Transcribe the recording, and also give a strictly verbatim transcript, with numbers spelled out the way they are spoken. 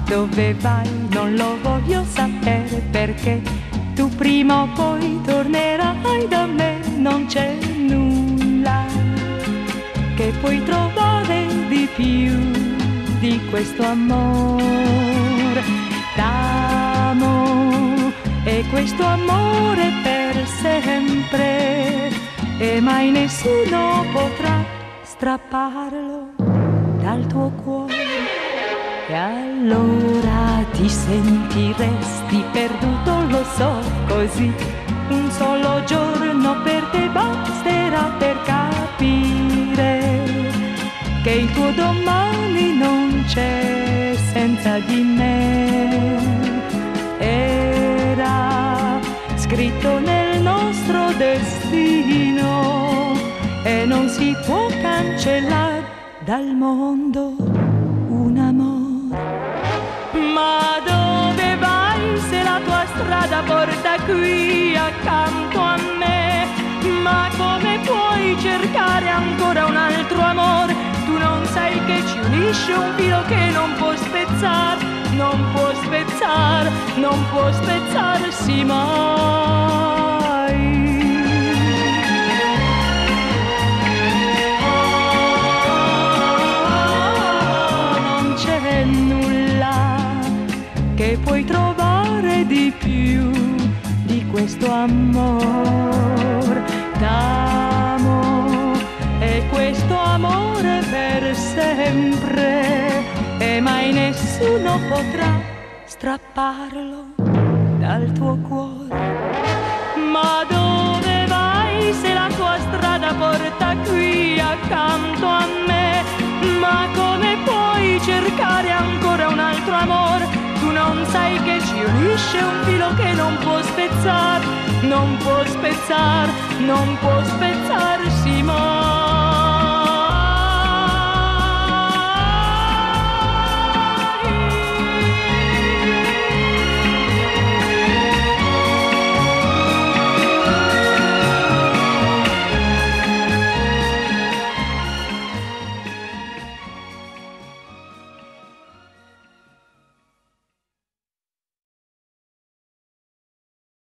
dove vai non lo voglio sapere, perché tu prima o poi tornerai da me. Non c'è nulla che puoi trovare di più di questo amore. T'amo e questo amore per sempre, e mai nessuno potrà strapparlo dal tuo cuore. E allora ti sentiresti perduto, lo so, così un solo giorno per te basterà per capire che il tuo domani non c'è senza di me. Era scritto nel nostro destino e non si può cancellare dal mondo un amore. Ma dove vai se la tua strada porta qui accanto a me? Ma come puoi cercare ancora un altro amore? Tu non sai che ci unisce un filo che non può spezzare, non può spezzare, non può spezzarsi mai. Che puoi trovare di più di questo amor. T'amo e questo amore per sempre, e mai nessuno potrà strapparlo dal tuo cuore. Ma dove vai se la tua strada porta qui accanto a me? Ma come puoi cercare ancora un altro amore? Tu non sai che ci unisce un filo che non può spezzare, non può spezzare, non può spezzare